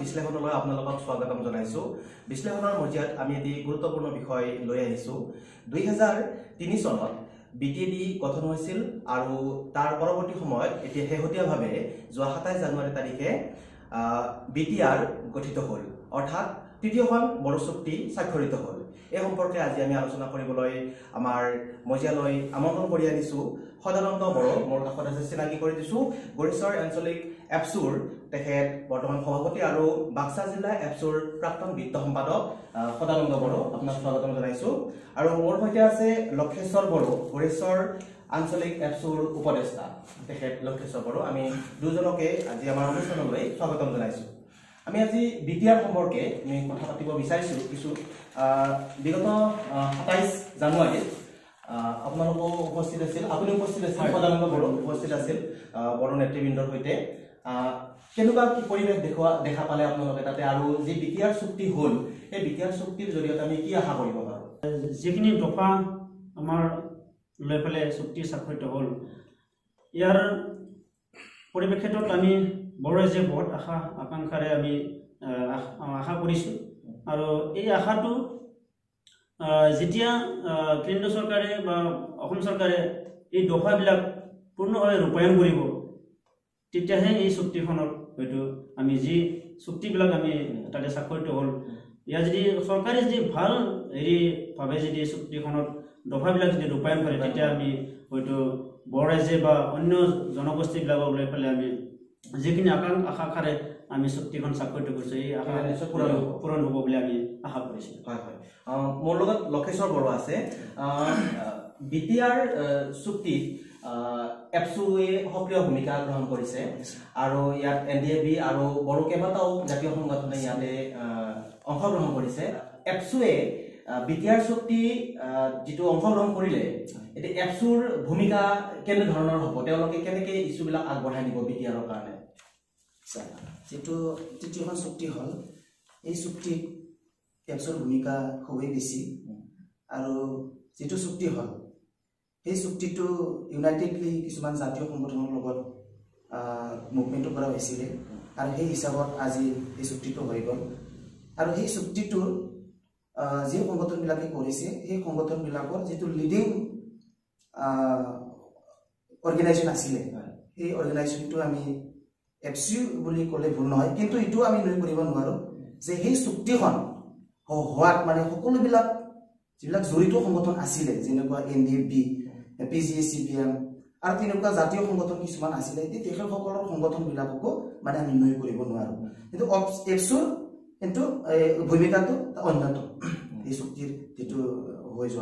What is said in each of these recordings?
বিশ্লেষণলৈ আপোনালোকক স্বাগতম জনাইছো। বিশ্লেষণৰ মজিয়াত আমি এটি গুৰুত্বপূৰ্ণ বিষয় লৈ আহিছো। 2003 চনত বিটিএডি গঠন হৈছিল আৰু তাৰ পৰৱৰ্তী সময়ত এটি শেহতীয়াভাৱে যোৱা 27 জানুৱাৰী তাৰিখে বিটিআৰ গঠিত হ'ল, অৰ্থাৎ তৃতীয়খন বড়ো চুক্তি স্বাক্ষৰিত হ'ল। এই সম্পৰ্কে আজি আমি আলোচনা কৰিবলৈ আমাৰ মজিয়ালৈ আমন্ত্ৰণ কৰি আনিছো সদানন্দ বড়ো। মোৰ কাষত আছে, চিনাকি কৰি দিছো, গড়েশ্বৰ আঞ্চলিক এপছুৰ তেখেত বৰ্তমান সভাপতি আৰু বাক্সা জিলা এপছুৰ প্ৰাক্তন বিত্ত সম্পাদক সদানন্দ বড়ো। আপোনাক স্বাগতম জনাইছো। আৰু মোৰ সৈতে আছে লক্ষেশ্বৰ বড়ো, গড়েশ্বৰ আঞ্চলিক এপছুৰ উপদেষ্টা তেখেত লক্ষেশ্বৰ বড়ো। আমি দুজনকে আজি আমাৰ অনুষ্ঠানলৈ স্বাগতম জনাইছো। আমি আজি বিটিআৰ সম্পৰ্কে আমি কথা পাতিব বিচাৰিছো কিছু। বিগত 27 জানুৱাৰীত আপোনালোকো উপস্থিত আছিল, আপুনি উপস্থিত আছিল, সদানন্দ বড়ো উপস্থিত আছিল বড়ো নেতৃবৃন্দৰ সৈতে। কেনেকুৱা কি পৰিৱেশ দেখা পালে আপোনালোকে তাতে, আৰু যি বিটিআৰ চুক্তি হ'ল এই বিটিআৰ চুক্তিৰ জৰিয়তে আমি কি আশা কৰিব পাৰোঁ? যিখিনি দফা আমাৰ লৈ পেলাই চুক্তি স্বাক্ষৰিত হ'ল, ইয়াৰ পৰিপ্ৰেক্ষিতত আমি বড়ো ৰাইজে বহুত আকাংক্ষাৰে আমি আশা কৰিছোঁ। আৰু এই আশাটো যেতিয়া কেন্দ্ৰ চৰকাৰে বা অসম চৰকাৰে এই দফাবিলাক পূৰ্ণভাৱে ৰূপায়ণ কৰিব, তেতিয়াহে এই চুক্তিখনত হয়তো আমি যি চুক্তিবিলাক আমি তাতে স্বাক্ষৰিত হ'ল, ইয়াৰ যদি চৰকাৰে যদি ভাল ভাৱে যদি চুক্তিখনত দফাবিলাক যদি ৰূপায়ণ কৰে, তেতিয়া আমি হয়তো বড়ো ৰাইজে বা অন্য জনগোষ্ঠীবিলাকক লৈ পেলাই আমি যিখিনি আকাংক্ষাৰে আমি চুক্তিখন স্বাক্ষৰিত কৰিছোঁ, এই আশা পূৰণ হ'ব বুলি আমি আশা কৰিছোঁ। হয় হয়, মোৰ লগত লক্ষেশ্বৰ বড়ো আছে। বিটিআৰ চুক্তিত এপছুৱে সক্ৰিয় ভূমিকা গ্ৰহণ কৰিছে আৰু ইয়াত NDAB আৰু বড়ো কেইবাটাও জাতীয় সংগঠনে ইয়াতে অংশগ্ৰহণ কৰিছে। এপছুৱে বিটিআৰ চুক্তি যিটো অংশগ্ৰহণ কৰিলে, এতিয়া এপছুৰ ভূমিকা কেনেধৰণৰ হ'ব? তেওঁলোকে কেনেকৈ ইছ্যুবিলাক আগবঢ়াই নিব বিটিআৰৰ কাৰণে? যিটো তৃতীয়খন চুক্তি হ'ল, এই চুক্তিত এপছুৰ ভূমিকা খুবেই বেছি। আৰু যিটো চুক্তি হ'ল, সেই চুক্তিটো ইউনাইটেডলি কিছুমান জাতীয় সংগঠনৰ লগত মুভমেণ্টো কৰা হৈছিলে আৰু সেই হিচাপত আজি এই চুক্তিটো হৈ গ'ল। আৰু সেই চুক্তিটোৰ যি সংগঠনবিলাকে কৰিছে, সেই সংগঠনবিলাকৰ যিটো লিডিং অৰ্গেনাইজেশ্যন আছিলে, সেই অৰ্গেনাইজেশ্যনটো আমি এপছু বুলি ক'লে ভুল নহয়, কিন্তু এইটো আমি লৈ কৰিব নোৱাৰোঁ যে সেই চুক্তিখন হোৱাত মানে সকলোবিলাক যিবিলাক জড়িত সংগঠন আছিলে, যেনেকুৱা NDAB, PGCBM আৰু তেনেকুৱা জাতীয় সংগঠন কিছুমান আছিলে, তেখেতসকলৰ সংগঠনবিলাককো মানে আমি লৈ কৰিব নোৱাৰোঁ। কিন্তু এপছুৰ কিন্তু ভূমিকাটো অন্যতম এই চুক্তিৰ যিটো হৈ যোৱা।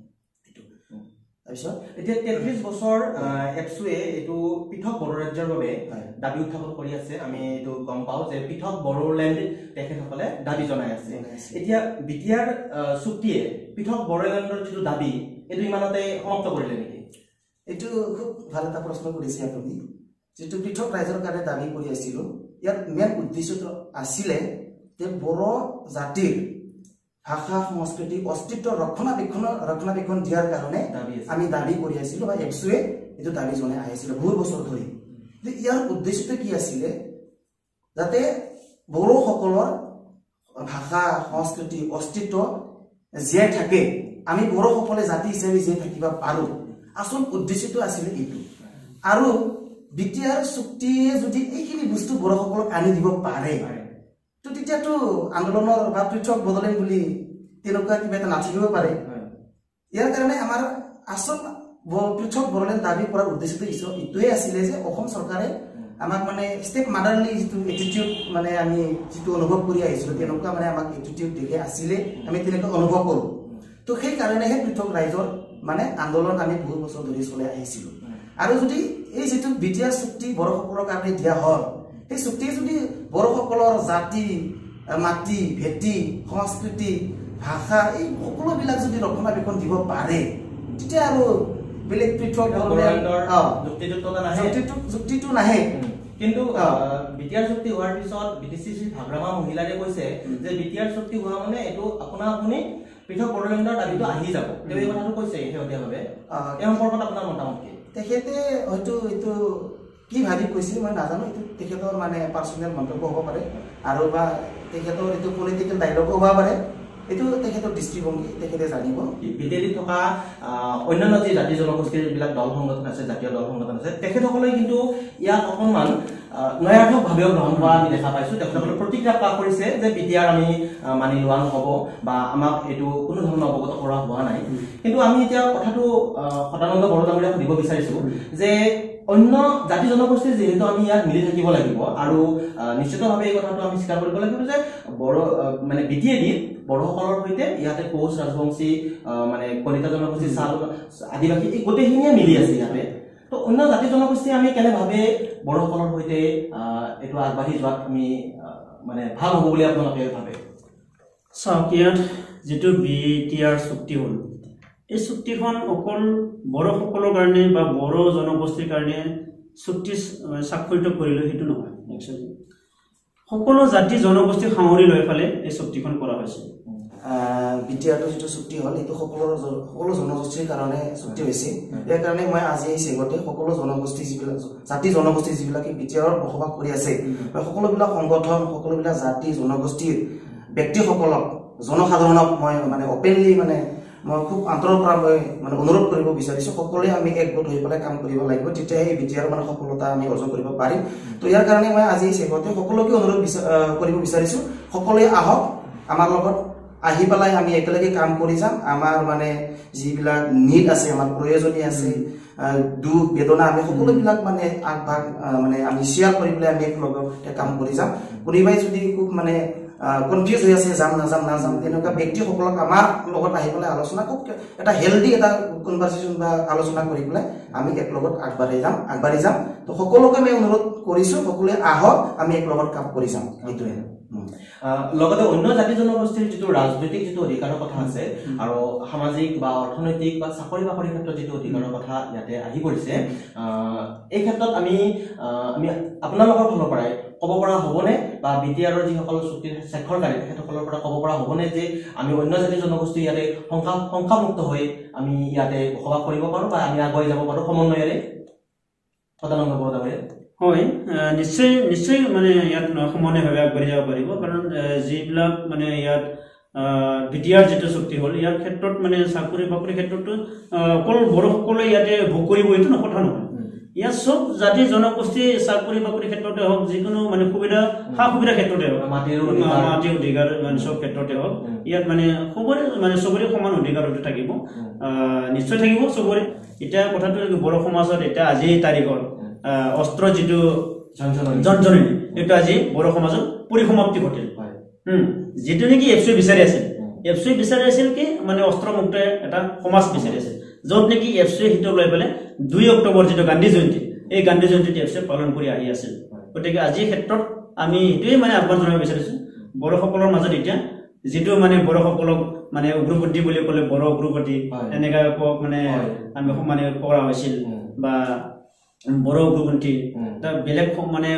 তাৰপিছত এতিয়া 33 বছৰ এপছুৱে এইটো পৃথক বড়ো ৰাজ্যৰ বাবে দাবী উত্থাপন কৰি আছে। আমি এইটো গম পাওঁ যে পৃথক বড়োলেণ্ড তেখেতসকলে দাবী জনাই আছে। এতিয়া বিটিআৰ চুক্তিয়ে পৃথক বড়োলেণ্ডৰ যিটো দাবী, এইটো ইমানতে সমাপ্ত কৰিলে নেকি? এইটো খুব ভাল এটা প্ৰশ্ন কৰিছে আপুনি। যিটো পৃথক ৰাজ্যৰ কাৰণে দাবী কৰি আছিলোঁ, ইয়াৰ মেইন উদ্দেশ্যটো আছিলে যে বড়ো জাতিৰ ভাষা, সংস্কৃতি, অস্তিত্ব ৰক্ষণাবেক্ষণ দিয়াৰ কাৰণে আমি দাবী কৰি আছিলোঁ, বা এপছুৱে এইটো দাবী জনাই আহিছিলে বহু বছৰ ধৰি। ইয়াৰ উদ্দেশ্যটো কি আছিলে? যাতে বড়োসকলৰ ভাষা, সংস্কৃতি, অস্তিত্ব জীয়াই থাকে, আমি বড়োসকলে জাতি হিচাপে জীয়াই থাকিব পাৰোঁ। আচল উদ্দেশ্যটো আছিলে এইটো। আৰু বিটিআৰ চুক্তিয়ে যদি এইখিনি বস্তু বড়োসকলক আনি দিব পাৰে, তো তেতিয়াতো আন্দোলনৰ বা পৃথক বড়োলেণ্ড বুলি তেনেকুৱা কিবা এটা নাথাকিব পাৰে। ইয়াৰ কাৰণে আমাৰ আচল পৃথক বড়োলেণ্ড দাবী কৰাৰ উদ্দেশ্যটো এইটোৱে আছিলে যে অসম চৰকাৰে আমাক মানে ষ্টেট মাদাৰলি যিটো এটিটিউড মানে আমি যিটো অনুভৱ কৰি আহিছিলোঁ, তেনেকুৱা মানে আমাক এটিটিউড দেখে আছিলে, আমি তেনেকুৱা অনুভৱ কৰোঁ। তো সেইকাৰণেহে পৃথক ৰাইজৰ মানে আন্দোলন আমি বহু বছৰ ধৰি চলাই আহিছিলোঁ। আৰু যদি এই যিটো বিটিআৰ চুক্তি বড়োসকলৰ কাৰণে দিয়া হ'ল, সেই চুক্তিয়ে যদি বড়োসকলৰ জাতি, মাটি, ভেটি, সংস্কৃতি, ভাষা, এই সকলোবিলাক যদি ৰক্ষণাবেক্ষণ দিব পাৰে, তেতিয়া আৰু বেলেগ পৃথক যুক্তিটো নাহে। কিন্তু বিটিআৰ চুক্তি হোৱাৰ পিছত BTCC ভাগ্ৰামা মহিলাৰে কৈছে যে বিটিআৰ চুক্তি হোৱা মানে এইটো আপুনি পৃথক বড়োলেণ্ডৰ দাবীটো আহি যাব। তেওঁ এই কথাটো কৈছে শেহতীয়াভাৱে। এই সম্পৰ্কত আপোনাৰ মতামত কি? তেখেতে হয়তো এইটো কি ভাবি কৈছিল মই নাজানো, এইটো তেখেতৰ মানে পাৰ্চনেল মন্তব্য হ'ব পাৰে আৰু বা তেখেতৰ এইটো পলিটিকেল ডাইলগো হ'ব পাৰে, এইটো তেখেতৰ দৃষ্টিভংগী, তেখেতে জানিব। বিটিএডি থকা অন্যান্য যি জাতি জনগোষ্ঠীৰ যিবিলাক দল সংগঠন আছে, জাতীয় দল সংগঠন আছে, তেখেতসকলে কিন্তু ইয়াক অকণমান নয়াৰ্থকভাৱেও গ্ৰহণ কৰা আমি দেখা পাইছোঁ। তেখেতসকলে প্ৰতিক্ৰিয়া প্ৰকাশ কৰিছে যে বিটিআৰ আমি মানি লোৱা নহ'ব বা আমাক এইটো কোনো ধৰণৰ অৱগত কৰা হোৱা নাই। কিন্তু আমি এতিয়া কথাটো সদানন্দ বড়ো ডাঙৰীয়াক সুধিব বিচাৰিছোঁ যে অন্য জাতি জনগোষ্ঠীৰ যিহেতু আমি ইয়াত মিলি থাকিব লাগিব আৰু নিশ্চিতভাৱে এই কথাটো আমি স্বীকাৰ কৰিব লাগিব যে বড়ো মানে বিটিএডিত বড়োসকলৰ সৈতে ইয়াতে কোচ, ৰাজবংশী, মানে কলিতা জনগোষ্ঠী, চাল, আদিবাসী এই গোটেইখিনিয়ে মিলি আছে ইয়াতে। তো অন্য জাতি জনগোষ্ঠী আমি কেনেভাৱে বড়োসকলৰ সৈতে এইটো আগবাঢ়ি যোৱাত আমি মানে ভাল হ'ব বুলি আপোনালোকে ভাবে? চাওক, ইয়াত যিটো বিটিআৰ চুক্তি হ'ল, এই চুক্তিখন অকল বড়োসকলৰ কাৰণে বা বড়ো জনগোষ্ঠীৰ কাৰণে চুক্তি স্বাক্ষৰিত কৰিলে সেইটো নহয়। একচুৱেলি সকলো জাতি জনগোষ্ঠী সামৰি লৈ পেলে এই চুক্তিখন কৰা হৈছে। বিটিআৰটো যিটো চুক্তি হ'ল এইটো সকলো জনগোষ্ঠীৰ কাৰণে চুক্তি হৈছে। ইয়াৰ কাৰণে মই আজি এই চেগতে সকলো জনগোষ্ঠী যিবিলাক জাতি জনগোষ্ঠী যিবিলাকে বিটিআৰত বসবাস কৰি আছে, সকলোবিলাক সংগঠন, সকলোবিলাক জাতি জনগোষ্ঠীৰ ব্যক্তিসকলক, জনসাধাৰণক মই মানে অপেনলি মানে মই খুব অন্তৰৰ পৰা মই মানে অনুৰোধ কৰিব বিচাৰিছোঁ, সকলোৱে আমি একগোট হৈ পেলাই কাম কৰিব লাগিব, তেতিয়াহে এই বিটিআৰ মানে সফলতা আমি অৰ্জন কৰিব পাৰিম। তো ইয়াৰ কাৰণে মই আজি চেগতে সকলোকে অনুৰোধ কৰিব বিচাৰিছোঁ, সকলোৱে আহক, আমাৰ লগত আহি পেলাই আমি একেলগে কাম কৰি যাম। আমাৰ মানে যিবিলাক নিড আছে, আমাৰ প্ৰয়োজনীয় আছে, দুখ বেদনা, আমি সকলোবিলাক মানে আগভাগ মানে আমি শ্বেয়াৰ কৰি পেলাই আমি একেলগে কাম কৰি যাম। কোনোবাই যদি খুব মানে কনফিউজ হৈ আছে যাম নাযাম তেনেকুৱা ব্যক্তিসকলক আমাৰ লগত আহি পেলাই আলোচনা, খুব এটা হেল্ডি এটা কনভাৰচেশ্যন বা আলোচনা কৰি পেলাই আমি এক লগত আগবাঢ়ি যাম। তো সকলোকে আমি অনুৰোধ কৰিছোঁ, সকলোৱে আহক, আমি এক লগত কাম কৰি যাম। এইটোৱে। লগতে অন্য জাতি জনগোষ্ঠীৰ যিটো ৰাজনৈতিক যিটো অধিকাৰৰ কথা আছে আৰু সামাজিক বা অৰ্থনৈতিক বা চাকৰি বাকৰিৰ ক্ষেত্ৰত যিটো অধিকাৰৰ কথা ইয়াতে আহি পৰিছে, এই ক্ষেত্ৰত আমি আপোনালোকৰ ফালৰ পৰাই ক'ব পৰা হ'বনে বা বিটিআৰৰ যিসকল চুক্তিৰ স্বাক্ষৰকাৰী তেখেতসকলৰ পৰা ক'ব পৰা হ'বনে যে আমি অন্য জাতি জনগোষ্ঠী ইয়াতে শংকামুক্ত হৈ আমি ইয়াতে বসবাস কৰিব পাৰোঁ বা আমি আগুৱাই যাব পাৰোঁ সমন্বয়েৰে? সদানন্দ বড়ো ডাঙৰীয়া। হয়, নিশ্চয় মানে ইয়াত সমানেভাৱে আগবাঢ়ি যাব পাৰিব। কাৰণ যিবিলাক মানে ইয়াত বিটিআৰ যিটো চুক্তি হ'ল, ইয়াৰ ক্ষেত্ৰত মানে চাকৰি বাকৰিৰ ক্ষেত্ৰতো অকল বড়োসকলে ইয়াতে ভোগ কৰিব এইটো কথা নহয়। ইয়াত চব জাতি জনগোষ্ঠী চাকৰি বাকৰিৰ ক্ষেত্ৰতে হওক, যিকোনো মানে সুবিধা সা সুবিধাৰ ক্ষেত্ৰতে হওক, মাটিৰ অধিকাৰ মানে চব ক্ষেত্ৰতে হওক, ইয়াত মানে চবৰে সমান অধিকাৰ থাকিব, নিশ্চয় থাকিব চবৰে। এতিয়া কথাটো বড়ো সমাজত এতিয়া আজিৰ তাৰিখত অস্ত্ৰ যিটো জনজননী, এইটো আজি বড়ো সমাজত পৰিসমাপ্তি ঘটিল। যিটো নেকি এফচি বিচাৰি আছিল কি মানে অস্ত্ৰমুক্ত এটা সমাজ বিচাৰি আছিল, য'ত নেকি এফচি সেইটো লৈ পেলাই 2 অক্টোবৰ যিটো গান্ধী জয়ন্তী, এই গান্ধী জয়ন্তীত এফচি পালন কৰি আহি আছিল। গতিকে আজিৰ ক্ষেত্ৰত আমি সেইটোৱে মানে আহ্বান জনাব বিচাৰিছোঁ বড়োসকলৰ মাজত। এতিয়া যিটো মানে বড়োসকলক মানে উগ্ৰপন্থী বুলি ক'লে বড়ো উগ্ৰপন্থী এনেকৈ মানে আমি মানে কৰা হৈছিল, বা বড়ো উগ্ৰপন্থী বেলেগ মানে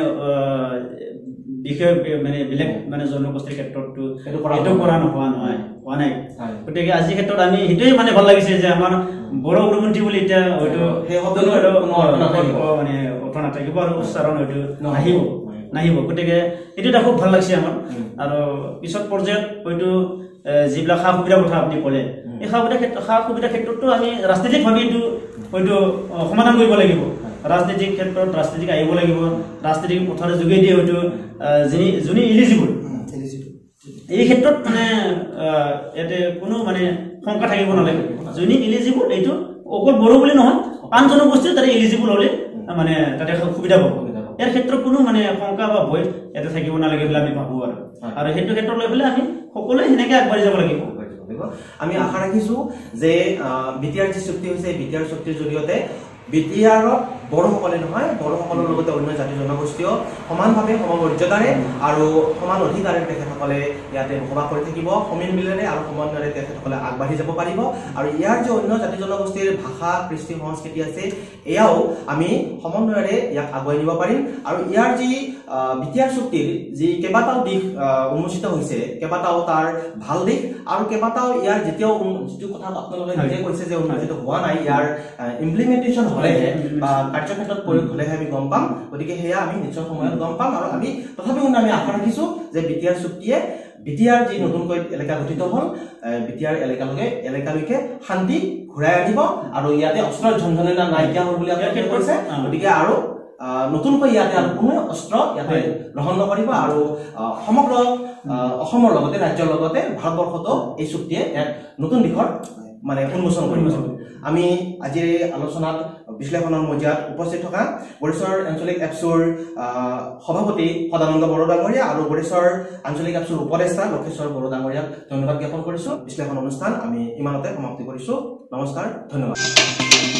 বিষয় মানে বেলেগ মানে জনগোষ্ঠীৰ ক্ষেত্ৰতো এইটো কৰা হোৱা নাই। গতিকে আজিৰ ক্ষেত্ৰত আমি সেইটোৱে মানে ভাল লাগিছে যে আমাৰ বড়ো উগ্ৰপন্থী বুলি এতিয়া হয়তো সেই শব্দটো মানে অৰ্থ নাথাকিব আৰু উচ্চাৰণ হয়তো নাহিব। গতিকে এইটো এটা খুব ভাল লাগিছে আমাৰ। আৰু পিছত পৰ্যায়ত হয়তো যিবিলাক সা সুবিধাৰ কথা আপুনি ক'লে, এই সা সুবিধাৰ ক্ষেত্ৰতো আমি ৰাজনৈতিকভাৱে এইটো হয়তো সমাধান কৰিব লাগিব। ৰাজনীতিক ক্ষেত্ৰত ৰাজনীতিক আহিব লাগিব, ৰাজনীতিক পথাৰৰ যোগেদি হয়তো যোনে ইলিজিবল এই ক্ষেত্ৰত মানে ইয়াতে কোনো মানে শংকা থাকিব নালাগে। যোনে ইলিজিবল এইটো অকল বড়ো বুলি নহয়, আন জনগোষ্ঠীও তাতে ইলিজিবল হ'লে মানে তাতে সুবিধা পাব। ইয়াৰ ক্ষেত্ৰত কোনো মানে শংকা বা ভয় ইয়াতে থাকিব নালাগে বুলি আমি ভাবোঁ। আৰু সেইটো ক্ষেত্ৰত লৈ পেলাই আমি সকলোৱে সেনেকৈ আগবাঢ়ি যাব লাগিব। আমি আশা ৰাখিছোঁ যে বিটিআৰ যি চুক্তি হৈছে, বিটিআৰ চুক্তিৰ জৰিয়তে বিটিআৰত বড়োসকলে নহয়, বড়োসকলৰ লগতে অন্য জাতি জনগোষ্ঠীয় সমানভাৱে সমমৰ্যাদাৰে আৰু সমান অধিকাৰে তেখেতসকলে ইয়াতে বসবাস কৰি থাকিব, সমিল মিলেৰে আৰু সমন্বয়েৰে তেখেতসকলে আগবাঢ়ি যাব পাৰিব। আৰু ইয়াৰ যে অন্য জাতি জনগোষ্ঠীৰ ভাষা, কৃষ্টি, সংস্কৃতি আছে, এয়াও আমি সমন্বয়েৰে ইয়াক আগুৱাই নিব পাৰিম। আৰু ইয়াৰ যি বিটিআৰ চুক্তিৰ যি কেইবাটাও দিশ উন্মোচিত হৈছে, কেইবাটাও তাৰ ভাল দিশ আৰু কেইবাটাও ইয়াৰ যেতিয়াও যিটো কথা আপোনালোকে নিজে কৈছে যে উন্মোচিত হোৱা নাই, ইয়াৰ ইমপ্লিমেণ্টেশ্যন হ'লেহে বা কাৰ্যক্ষেত্ৰত প্ৰয়োগ হ'লেহে আমি গম পাম গতিকে সেয়া আমি নিশ্চয় সময়ত গম পাম আৰু আমি তথাপিও আমি আশা ৰাখিছো যে বিটিআৰ চুক্তিয়ে বিটিআৰ যি নতুনকৈ এলেকা গঠিত হ'ল বিটিআৰ এলেকালৈকে শান্তি ঘূৰাই আনিব আৰু ইয়াতে অস্ত্ৰৰ ঝনঝননা নাইকিয়া হ'ল বুলি আপুনি কৈছে গতিকে আৰু নতুনকৈ ইয়াতে আৰু কোনো অস্ত্ৰ ইয়াতে গ্ৰহণ নকৰিব আৰু সমগ্ৰ অসমৰ লগতে ৰাজ্যৰ লগতে ভাৰতবৰ্ষতো এই চুক্তিয়ে এক নতুন দিশৰ মানে উন্মোচন কৰিব আমি আজিৰ আলোচনাত বিশ্লেষণৰ মজিয়াত উপস্থিত থকা বৰিছৰ আঞ্চলিক এপছুৰ সভাপতি সদানন্দ বড়ো ডাঙৰীয়া আৰু বৰিছৰ আঞ্চলিক এপছুৰ উপদেষ্টা লক্ষেশ্বৰ বড়ো ডাঙৰীয়াক ধন্যবাদ জ্ঞাপন কৰিছো বিশ্লেষণ অনুষ্ঠান আমি ইমানতে সমাপ্তি কৰিছো নমস্কাৰ ধন্যবাদ